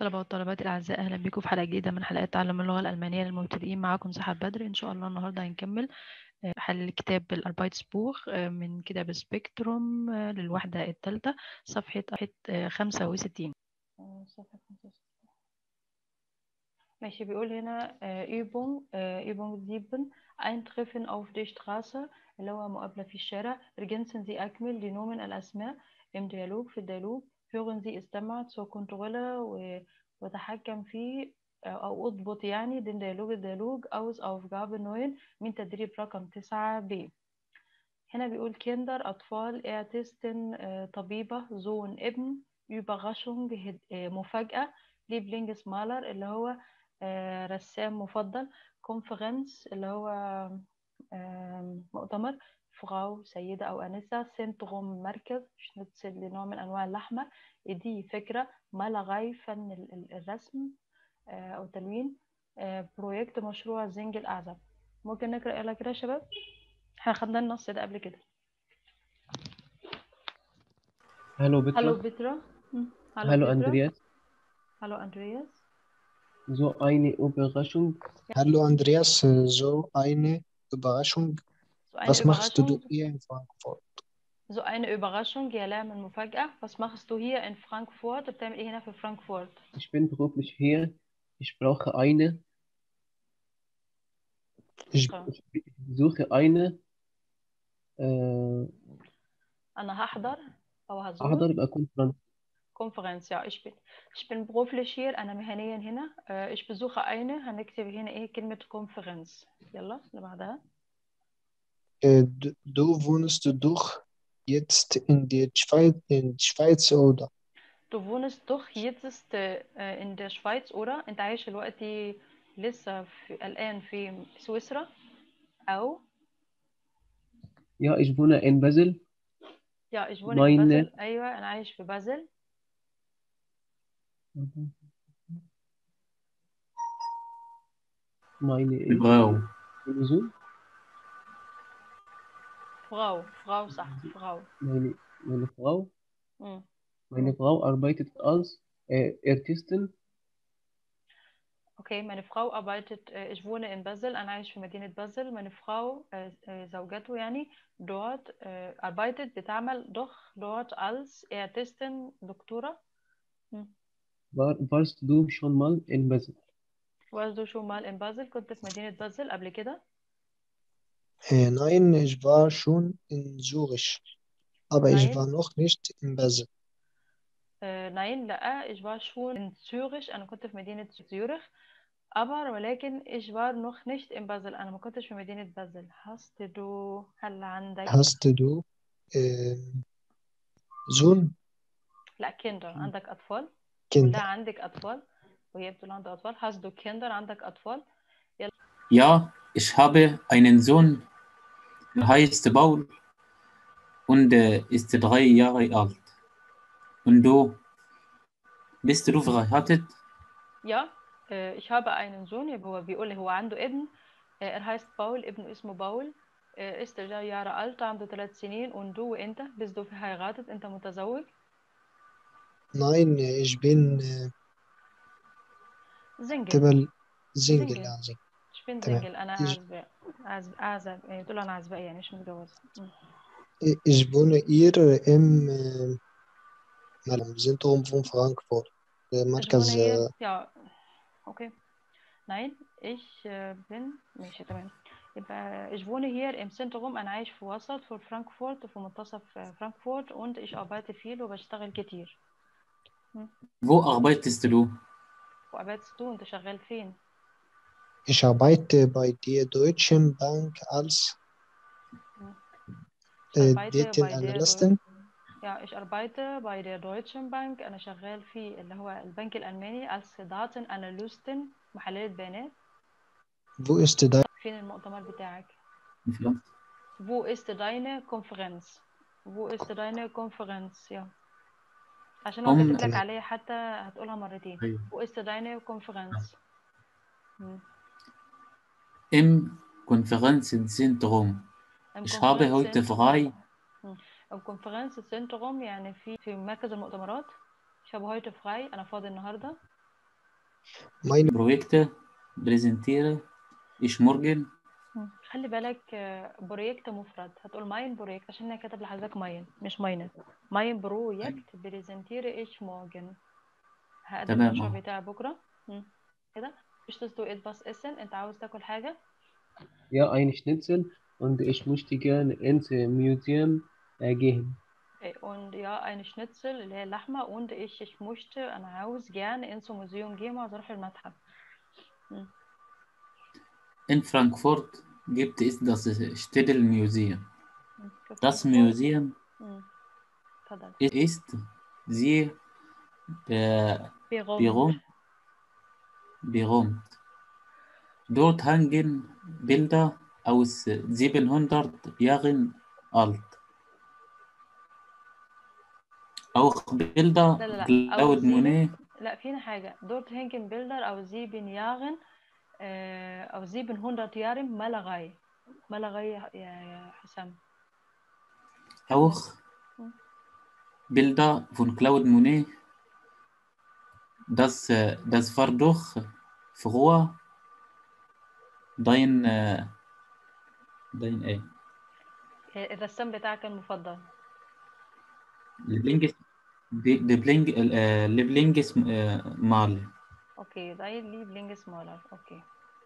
طلبة والطالبات الأعزاء، أهلا بكم في حلقة جديدة من حلقات تعلم اللغة الألمانية للمبتدئين. معكم سحر بدر. إن شاء الله النهاردة هنكمل حل كتاب الأربايتسبوخ من كتاب سبيكتروم للوحدة الثالثة، صفحة 65. صفحة 65. ماشي. بيقول هنا Übung 7 Eintreffen auf die Straße، اللي هو مقابلة في الشارع. ergänzen Sie أكمل die Nomen الأسماء im Dialog في الديالوج. hören Sie استمع zur Kontrolle وتحكم فيه أو اضبط يعني den الديالوج aus Aufgabe 9 من تدريب رقم 9b. هنا بيقول Kinder أطفال Ärztin طبيبة Sohn ابن Überraschung مفاجأة Lieblingsmaler اللي هو رسام مفضل Konferenz اللي هو مؤتمر فراو سيدة أو أنسة Zentrum مركز شنتسل لنوع من أنواع اللحمة دي فكرة مالغاي فن الرسم أو تلوين بروجكت مشروع زنج الأعزب. ممكن نقرأ يلا كده يا شباب؟ احنا خدنا النص ده قبل كده. Hallo Petra. Hallo Petra. Hallo Hallo Petra. Andreas. Hallo Andreas. So eine Überraschung. Hallo Andreas, so eine Überraschung. So eine Was machst du Überraschung. hier in Frankfurt? So eine Überraschung. يا لا من مفاجأة. Was machst du hier in Frankfurt? بتعمل ايه هنا في فرانكفورت؟ Ich bin beruflich hier. Ich brauche eine. Ich Ich suche eine. أنا هحضر أو هزور. أحضر يبقى Konferenz. Konferenz. Ja, ich bin beruflich hier. أنا مهنيا هنا. Ich besuche eine. هنكتب هنا ايه كلمة Konferenz. يلا اللي بعدها. du wohnst doch jetzt in der Schweiz, oder? Du wohnst doch jetzt in der Schweiz oder أنت عايش دلوقتي لسه الآن في سويسرا أو Ja, ich wohne in Basel. Ja, ich wohne in Meine. Basel. أيوة أنا عايش في بازل. Meine Frau. Sohn. Frau صح. Frau. Meine Frau. مم. Meine Frau arbeitet als Ärztin. Okay, meine Frau arbeitet, ich wohne in Basel, أنا عايش في مدينة بازل. meine Frau زوجته يعني dort arbeitet بتعمل doch dort als Ärztin دكتورة. Warst du schon mal in Basel? warst du schon mal in Basel؟ كنت في مدينة بازل قبل كده؟ Nein, ich war schon in Zürich, aber ich Nein. war noch nicht in Basel. Nein لا ich war schon in Zürich. أنا كنت في مدينة زيورخ ولكن ich war noch nicht in Basel. أنا ما كنتش في مدينة بازل. هل عندك Hast du Sohn? لا Kinder. عندك أطفال؟ Kinder. كلها عندك أطفال وهي بتقول عندها أطفال. hast du Kinder؟ عندك أطفال؟ Ja, ich habe einen Sohn, der heißt Paul und ist 3 Jahre alt. Und du, bist du verheiratet? Ja, ich habe einen Sohn. هو بيقول هو عنده ابن. heißt Paul. ابنه اسمه باول. ist 3 Jahre alt. عنده 3 سنين. und du وأنت bist du verheiratet؟ أنت متزوج؟ Nein, ich bin Single. Single. Ja, Single. Ich bin تمام. Single. أنا عازبة. بتقول أنا عازبة يعني مش متجوزة. Ich wohne hier im Zentrum von Frankfurt. Ich مركز wohne hier. Ja, okay. Nein, ich bin ماشي تمام. يبقى ich wohne hier im Zentrum. أنا عايش في وسط في فرانكفورت في منتصف فرانكفورت und ich arbeite viel وبشتغل كتير. Wo arbeitest du? Wo arbeitest du? أنت شغال فين؟ Ich arbeite bei der Deutschen Bank als Datenanalysten. Ja, ich arbeite bei der Deutschen Bank. أنا شغال في اللي هو البنك الألماني als Datenanalysten محللة بيانات. Wo ist dein فين المؤتمر بتاعك؟ Wo ist deine Konferenz? Wo ist deine Konferenz? Ja. عشان هو كاتب لك عليها حتى هتقولها مرتين. Wo ist deine Konferenz? Im Konferenzzentrum. Ich habe heute frei. Im Konferenzzentrum يعني في مركز المؤتمرات. Ich habe heute frei. أنا فاضي النهاردة. Meine Projekte präsentiere ich morgen. خلي بالك بروجكت مفرد هتقول ماين بروجكت عشان انا كاتب لحضرتك ماين مش ماينه. ماين بروجكت بريزنتير ايش مورجن. هقدم تمام المشروع بتاعي بكره. كده مش تستو ايت باس اسن. انت عاوز تاكل حاجه؟ Ja, ein Schnitzel und ich möchte gerne ins Museum gehen. und ja eine Schnitzel اللي هي اللحمه und ich möchte انا عاوز gerne ins Museum gehen عاوز اروح المتحف. In Frankfurt gibt es das Städel-Museum. في Das فرانكفورت. Museum اتفضل. ist sehr berühmt. berühmt. Dort hängen Bilder aus 700 Jahren alt. Auch Bilder لا Claude Monet. لا فينا حاجة dort hängen Bilder aus 7 Jahren aus 700 Jahren Malerei. Malerei يا حسام. Auch Bilder von Claude Monet. Das war doch früher dein ايه؟ الرسام بتاعك المفضل. Lieblings Mal. اوكي dein Lieblingsmaler. اوكي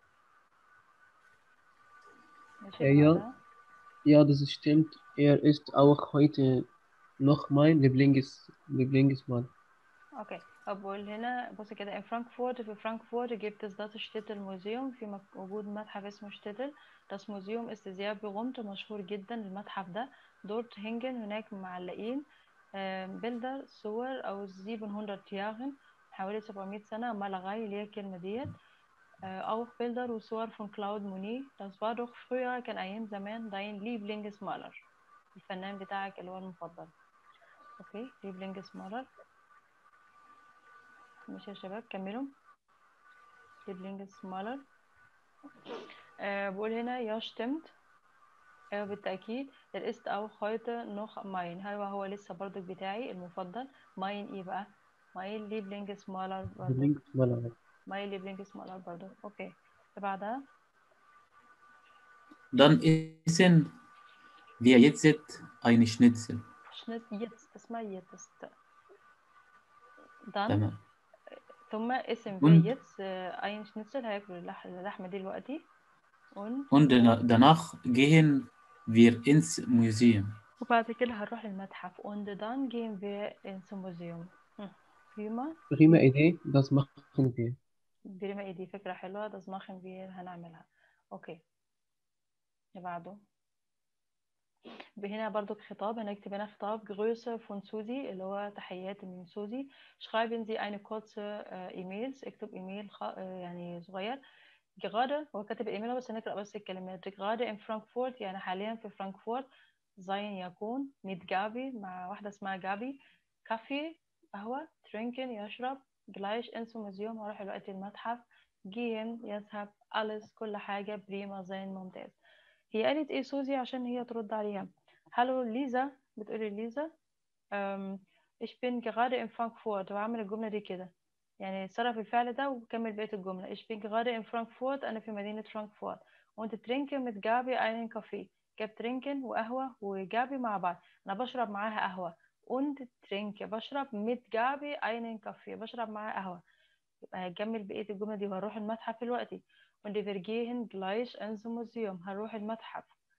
ماشي Ja, ja, das stimmt. Er ist auch heute noch mein Lieblingsmann. اوكي بقول هنا بص كده في فرانكفورت gibt es das Städtelmuseum. في موجود متحف اسمه شتيتل. das Museum ist sehr berühmt مشهور جدا المتحف ده. dort hängen هناك معلقين بيلدر صور أو 700 Jahren حوالي 700 سنة مالغاي اللي هي الكلمة ديت. auch Bilder وصور von Claude Monet. das war doch früher كان أيام زمان dein Lieblingsmaler الفنان بتاعك اللي هو المفضل. اوكي Lieblingsmaler. ماشي يا شباب كملوا. Lieblingsmaler. بقول هنا ja stimmt. بالتأكيد der ist auch heute noch mein. هو لسه برضك بتاعي المفضل. mein ايه بقى؟ mein Lieblingsmaler برضك. Lieblingsmaler. mein Lieblingsmaler برضك. اوكي اللي بعدها. Dann essen wir jetzt ein Schnitzel. jetzt اسمها jetzt. dann تمام. ثم essen wir jetzt ein Schnitzel هياكلوا اللحمة دي دلوقتي. und danach gehen wir ins Museum. وبعد كده هنروح المتحف. und dann gehen wir ins Museum. Prima Idee, das machen wir. بريمة ايه دي فكرة حلوة. das machen wir هنعملها. اوكي اللي بعده. هنا برضو خطاب هنكتب هنا خطاب Grüße von Susi اللي هو تحياتي من سوزي. schreiben Sie eine kurze E-Mails. اكتب ايميل يعني صغير. gerade هو كاتب الايميل بس هنقرأ بس الكلمات. gerade in Frankfurt يعني حاليا في فرانكفورت. sein يكون mit جابي مع واحدة اسمها جابي. كافي قهوة. trinken يشرب. gleich ins Museum هروح دلوقتي المتحف. gehen يذهب. alles كل حاجة. prima sein ممتاز. هي قالت ايه سوزي عشان هي ترد عليها. هالو ليزا. بتقولي ليزا ich bin gerade in Frankfurt. وعامل الجملة دي كده يعني صرف الفعل ده وكمل بقية الجملة. ich bin gerade in Frankfurt. أنا في مدينة فرانكفورت. und trinke mit Gabi einen Kaffee. جاب trinken وقهوة وجابي مع بعض. أنا بشرب معاها قهوة. und trinke بشرب mit Gabi einen Kaffee بشرب معاها قهوة. يبقى هكمل بقية الجملة دي وهروح المتحف دلوقتي. und wir gehen gleich ins Museum هنروح المتحف.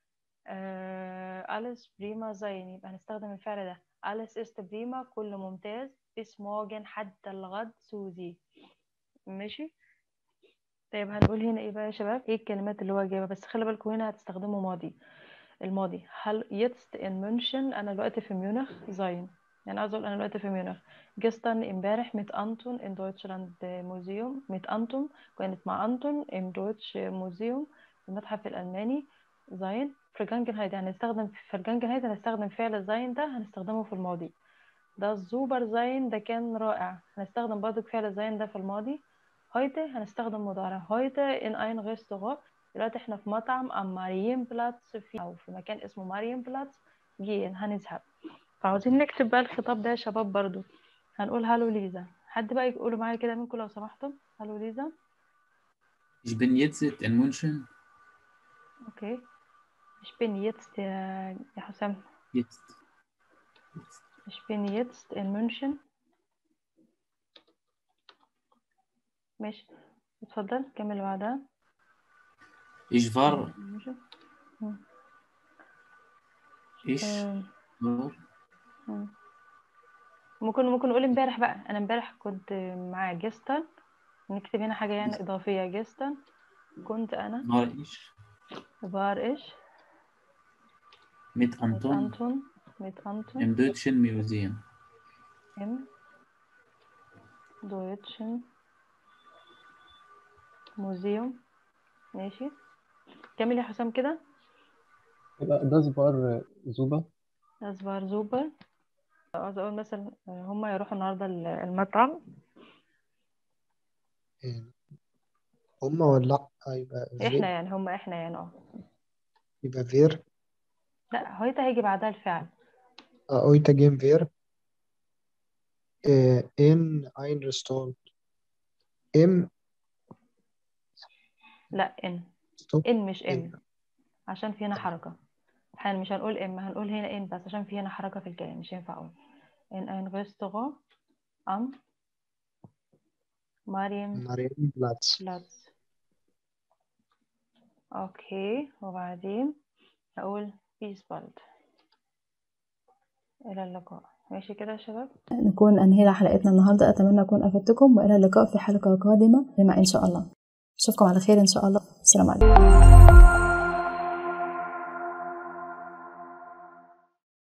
alles prima sein يبقى هنستخدم الفعل ده. alles ist prima كل ممتاز. bis morgen حتى الغد سوزي. ماشي. طيب هنقول هنا ايه بقى يا شباب ايه الكلمات اللي هو جايبها بس خلي بالكم هنا هتستخدموا ماضي. الماضي هل jetzt in München انا دلوقتي في ميونخ sein يعني عايز اقول انا دلوقتي في ميونخ. gestern امبارح mit Anton in Deutschland Museum. mit Anton كانت مع أنتون im Deutsch Museum المتحف الألماني. sein Vergangenheit يعني هنستخدم في Vergangenheit هنستخدم فعل sein ده هنستخدمه في الماضي. ده super sein ده كان رائع هنستخدم برضو فعل sein ده في الماضي. heute هنستخدم مضارع. heute in ein Restaurant دلوقتي احنا في مطعم am Marienplatz أو في مكان اسمه Marienplatz. gehen هنذهب. فعاوزين نكتب بقى الخطاب ده يا شباب برضو. هنقول هالو ليزا. حد بقى يقولوا معايا كده منكم لو سمحتم. Hallo Lisa. Ich bin jetzt in München. Okay. Ich bin jetzt, يا حسام. Jetzt. Ich bin jetzt in München. ماشي. اتفضل كمل بعدها. Ich war. Ich war. ممكن نقول امبارح بقى. انا امبارح كنت مع جيستن. نكتب هنا حاجة يعني إضافية. جيستن كنت أنا. war ich mit Anton im Deutschen Museum. Im Deutschen Museum. ماشي. كمل يا حسام كده. يبقى das war super. Das war super. عاوز أقول مثلا هما يروحوا النهاردة المطعم. هما ولا يبقى احنا يعني هما احنا يعني يبقى فير. لا هويتا هيجي بعدها الفعل. heute gehen wir in ein Restaurant. لا ان مش ام عشان في هنا حركة. احنا مش هنقول ام، هنقول هنا ان بس عشان في هنا حركة في الكلام. مش هينفع اقول in ein Restaurant am Marienplatz. اوكي. وبعدين هقول bis bald. الى اللقاء. ماشي كده يا شباب. نكون انهينا حلقتنا النهارده. اتمنى اكون افدتكم، والى اللقاء في حلقة قادمة بما ان شاء الله. اشوفكم على خير ان شاء الله. السلام عليكم.